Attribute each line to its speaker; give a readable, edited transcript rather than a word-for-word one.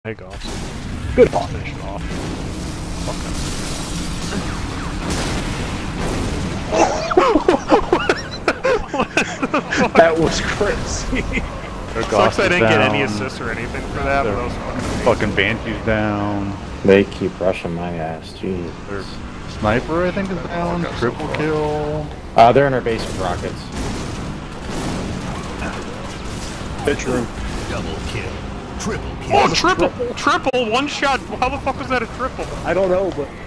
Speaker 1: Hey, Goss. Good ball. Finish it off.
Speaker 2: That was crazy.
Speaker 1: Sucks I didn't get any assists or anything for that, but that was
Speaker 3: fucking Banshee's down.
Speaker 2: They keep rushing my ass, jeez.
Speaker 3: Their sniper, I think, is down. Triple kill.
Speaker 2: They're in our base with rockets.
Speaker 4: Pitch room.
Speaker 5: Double kill. Triple kill.
Speaker 1: Oh, triple! Triple! One shot! How the fuck was that a triple?
Speaker 4: I don't know, but